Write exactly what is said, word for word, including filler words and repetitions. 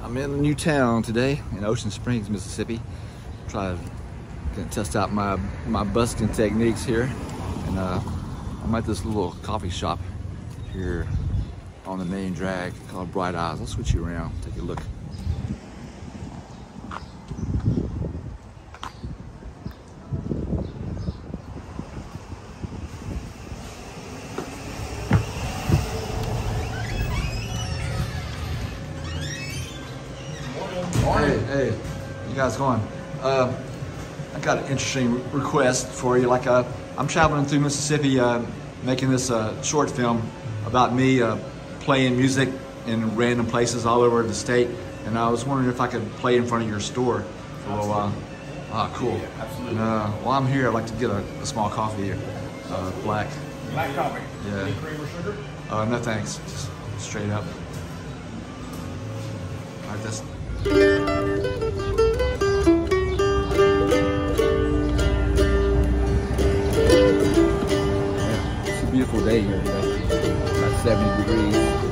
I'm in a new town today in Ocean Springs, Mississippi. Try to test out my my busking techniques here, and uh, I'm at this little coffee shop here on the main drag called Bright Eyes. I'll switch you around, take a look. Hey, hey, you guys going? Uh, I got an interesting request for you. Like, uh, I'm traveling through Mississippi, uh, making this uh, short film about me uh, playing music in random places all over the state, and I was wondering if I could play in front of your store for a little while. Ah, cool. Yeah, absolutely. And, uh, while I'm here, I'd like to get a, a small coffee here, uh, black. Black coffee. Yeah. Any cream or sugar? Uh, no thanks, just straight up. Like this. Yeah, it's a beautiful day here today. About seventy degrees.